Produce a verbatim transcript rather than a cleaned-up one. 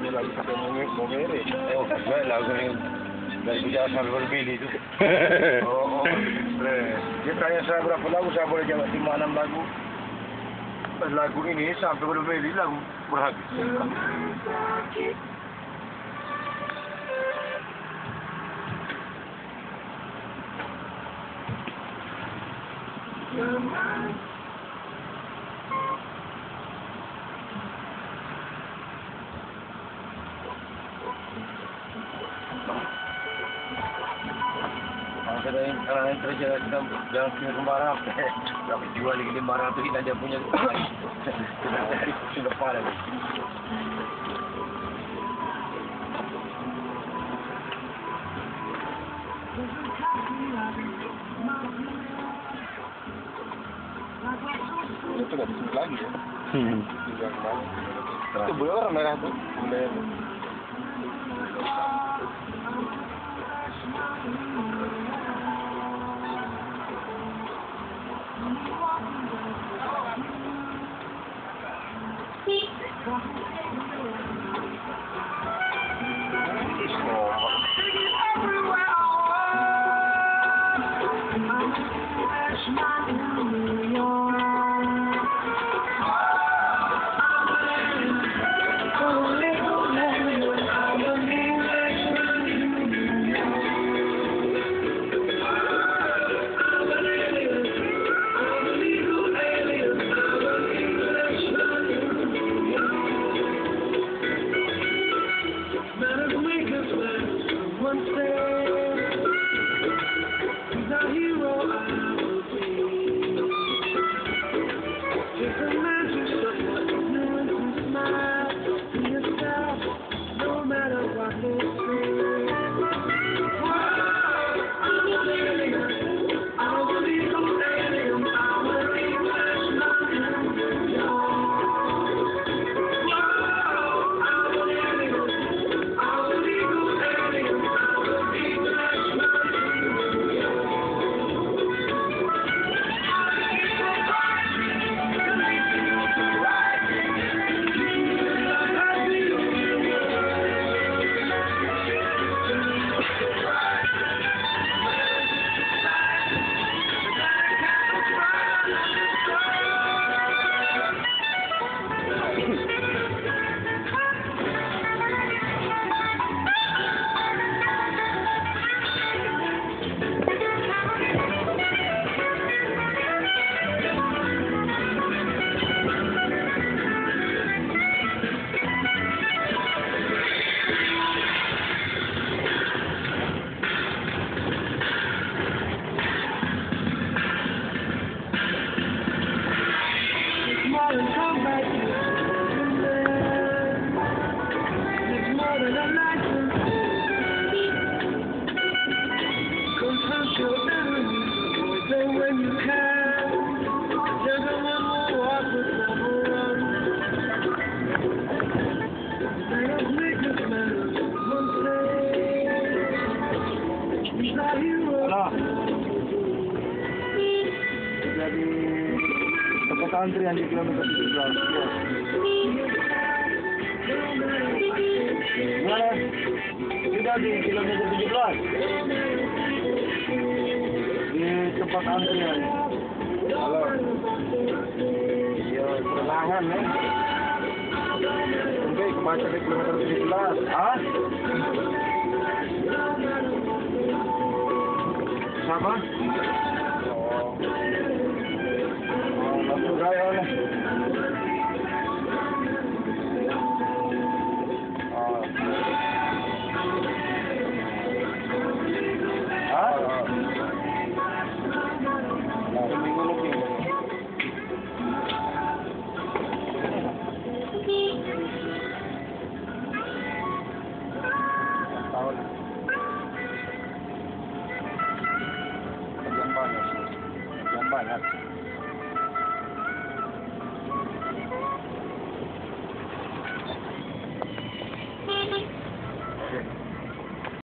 lagi sampai mau mau mere. Eh, oh, enggak lagu yang dari Bujang Salvar Billy itu. Oh, oh. Dia tanya saya berapa lagu, saya boleh jawab lima enam lagu. Lagu ini sampai berbeli lagu berhabis. Kalau yang kalau yang kerja kita dalam punya kembarang, dapat jual lagi lima ratus ini dia punya sudah dari sudah parah. Itu nggak bisa lagi ya? Hmm. Itu boleh orang merah tuh, boleh. Jadi tempat antrian di kilometer tujuh belas. Mana? Sudah di kilometer tujuh belas. Di tempat antrian. Halo. Ya, perlahan ya. Sampai kemana di kilometer tujuh belas? Ah? Sama? Oh. Oh, masuk gaya lah. Oh. Ah? Nah, seminggu lebih. Tahun. Yang banyak. Yang banyak.